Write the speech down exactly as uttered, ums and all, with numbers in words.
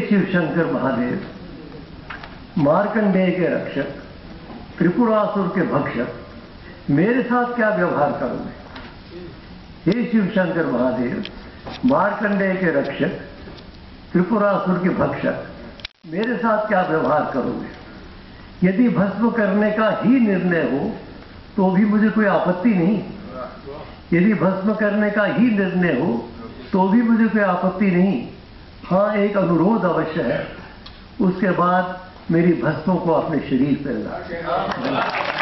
शिव शंकर महादेव, मार्कंडेय के रक्षक, त्रिपुरासुर के भक्षक, मेरे साथ क्या व्यवहार करोगे? हे शिव शंकर महादेव, मार्कंडेय के रक्षक, त्रिपुरासुर के भक्षक, मेरे साथ क्या व्यवहार करोगे? यदि भस्म करने का ही निर्णय हो तो भी मुझे कोई आपत्ति नहीं। यदि भस्म करने का ही निर्णय हो तो भी मुझे कोई आपत्ति नहीं। हाँ, एक अनुरोध अवश्य है, उसके बाद मेरी भस्मों को अपने शरीर पर ला।